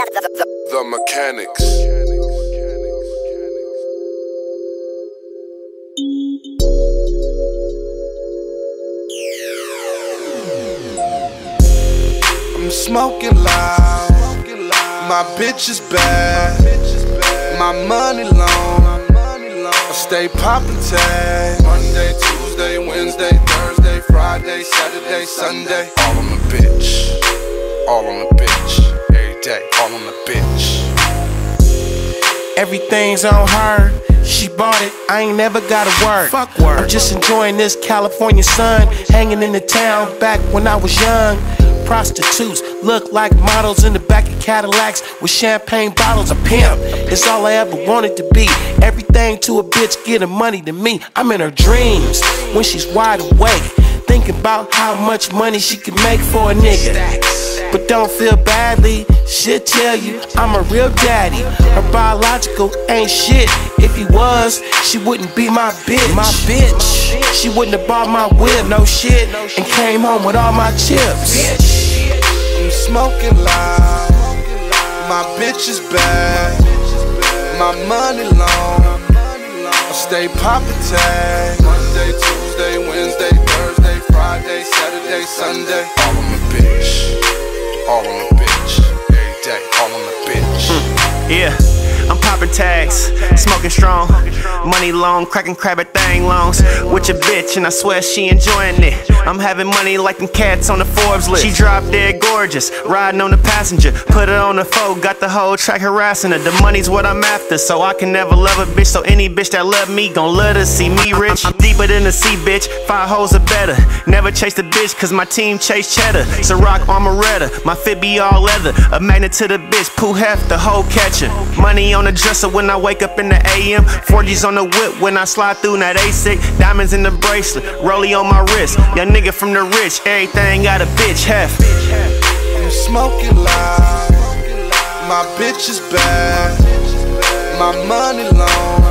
The Mechanics. I'm smoking loud, my bitch is bad, my money long, I stay poppin' tag. Monday, Tuesday, Wednesday, Thursday, Friday, Saturday, Sunday. All on the bitch, all on the bitch, every day, all on the bitch. Everything's on her, she bought it, I ain't never gotta work. Fuck work. I'm just enjoying this California sun, hanging in the town back when I was young. Prostitutes look like models in the back of Cadillacs with champagne bottles. A pimp, it's all I ever wanted to be. Everything to a bitch getting money to me. I'm in her dreams when she's wide awake, thinking about how much money she can make for a nigga. But don't feel badly, she'll tell you I'm a real daddy. Her biological ain't shit. If he was, she wouldn't be my bitch. My bitch. She wouldn't have bought my whip, no shit, and came home with all my chips. I'm smoking loud, my bitch is bad, my money long, I stay poppin' tag. Monday, Tuesday, Wednesday, Thursday, Friday, Saturday, Sunday. All on the bitch, all on the bitch, every day, all on the bitch. Yeah, I'm popping tags, smoking strong, money long, cracking crab at thing longs with your bitch, and I swear she enjoying it. I'm having money like them cats on the Forbes list. She drop dead gorgeous, riding on the passenger, put her on the phone, got the whole track harassing her. The money's what I'm after, so I can never love a bitch. So any bitch that love me gon' let her see me rich. I'm deeper than the sea, bitch, 5 hoes are better. Never chase the bitch, cause my team chase cheddar. Ciroc Armoretta, my fit be all leather. A magnet to the bitch, Pooh Hef, the whole catcher. Money on the dresser when I wake up in the AM. 4G's on the whip when I slide through that ASIC. Diamonds in the bracelet, rollie on my wrist. Young nigga from the rich, everything got a bitch hef. I'm smoking loud, my bitch is bad, my money long,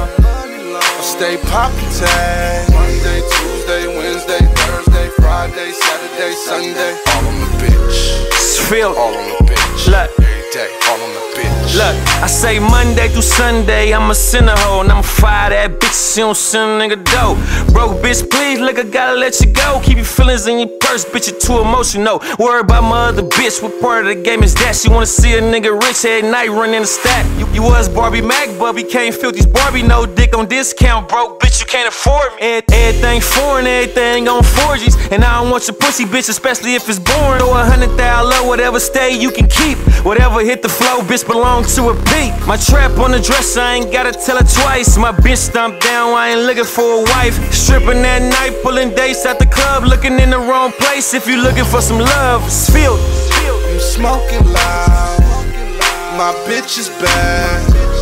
I stay poppin' tag. Monday, Tuesday, Wednesday, Thursday, Friday, Saturday, Sunday. All on the bitch, Feel all on the bitch, look. every day, all on the bitch. Look, I say Monday through Sunday, I'm a sinner hoe, and I'ma fire that bitch, she don't send a nigga dope. Broke bitch, please, look, I gotta let you go. Keep your feelings in your purse, bitch, you're too emotional. Worry about my other bitch, what part of the game is that? She wanna see a nigga rich at night running the stack. You was Barbie Mac, but became filthy Barbie, no dick on discount, broke bitch, you can't afford me. Everything foreign, everything on 4Gs, and I don't want your pussy, bitch, especially if it's boring. Throw 100,000 low, whatever stay you can keep. Whatever hit the flow, bitch, belong to a beat. My trap on the dresser, I ain't gotta tell her twice. My bitch stomped down, I ain't looking for a wife. Stripping that night, pulling dates at the club, looking in the wrong place. If you looking for some love, it's filled. I'm smoking loud, my bitch is bad,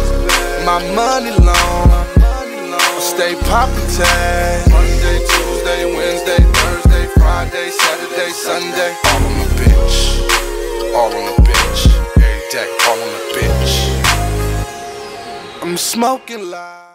my money long, I stay poppin' tag. Monday, Tuesday, Wednesday, Thursday, Friday, Saturday, Sunday. All on the bitch, all on the bitch, every day, all on the bitch. I'm smoking loud.